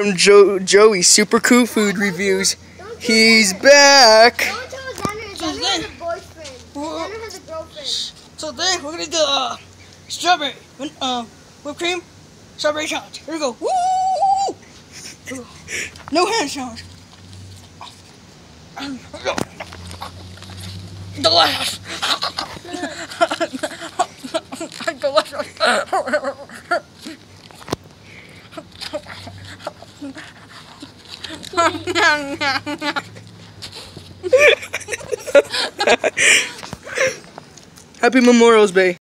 from Joey Super Cool Food Reviews. He's back. Don't tell Xander. Xander has a boyfriend. Xander has a girlfriend. So then we're gonna do strawberry whipped cream, strawberry challenge. Here we go. Woo! No hand challenge. Delicious. Delicious. Happy Memorial Day.